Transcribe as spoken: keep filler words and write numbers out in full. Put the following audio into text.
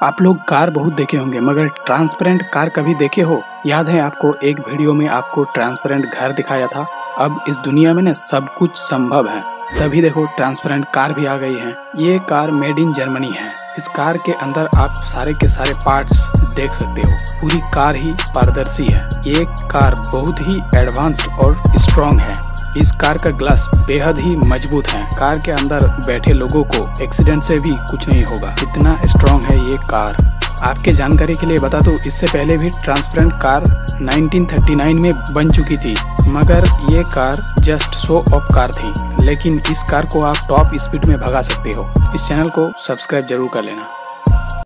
आप लोग कार बहुत देखे होंगे मगर ट्रांसपेरेंट कार कभी देखे हो? याद है आपको एक वीडियो में आपको ट्रांसपेरेंट घर दिखाया था। अब इस दुनिया में ना सब कुछ संभव है, तभी देखो ट्रांसपेरेंट कार भी आ गई है। ये कार मेड इन जर्मनी है। इस कार के अंदर आप सारे के सारे पार्ट्स देख सकते हो। पूरी कार ही पारदर्शी है। ये कार बहुत ही एडवांस्ड और स्ट्रॉन्ग है। इस कार का ग्लास बेहद ही मजबूत है। कार के अंदर बैठे लोगों को एक्सीडेंट से भी कुछ नहीं होगा, इतना स्ट्रॉन्ग है ये कार। आपके जानकारी के लिए बता दूं, इससे पहले भी transparent car nineteen thirty nine में बन चुकी थी, मगर ये car just show off car थी। लेकिन इस कार को आप टॉप स्पीड में भगा सकते हो। इस चैनल को सब्सक्राइब जरूर कर लेना।